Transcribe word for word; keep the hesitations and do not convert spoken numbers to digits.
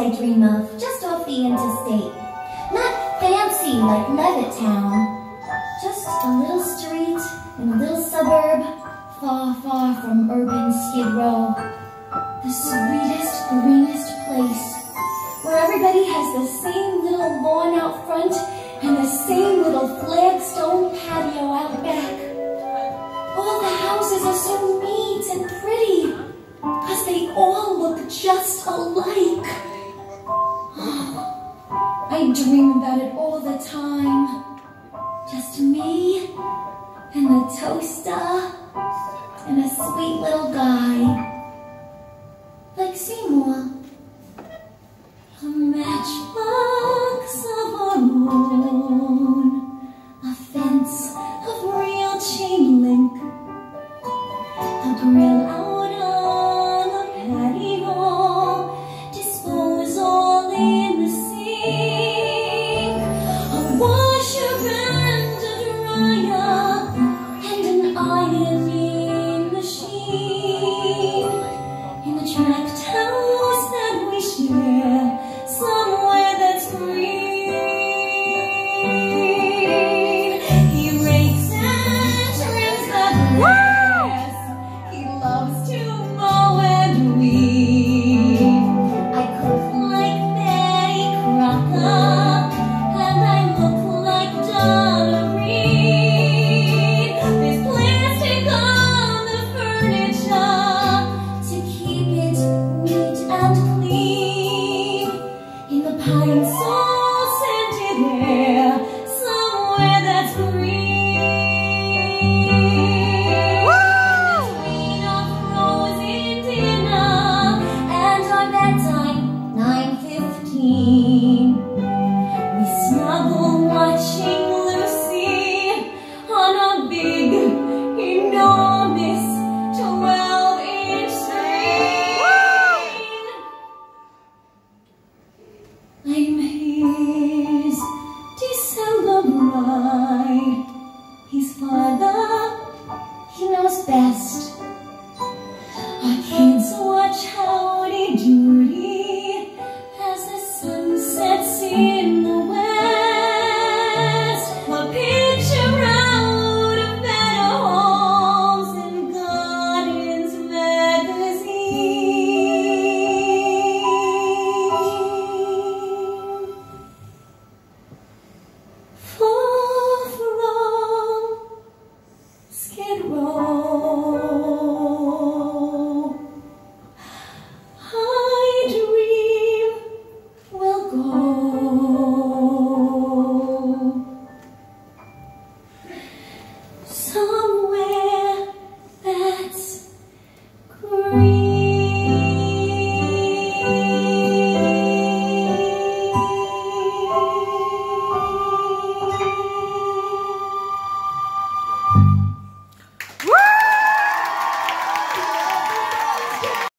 I dream of, just off the interstate. Not fancy like Levittown. Just a little street in a little suburb, far, far from urban Skid Row. The sweetest, greenest place, where everybody has the same little lawn out front and the same little flagstone patio out back. All the houses are so neat and pretty, because they all look just alike. I dream about it all the time. Just me and the toaster and a sweet little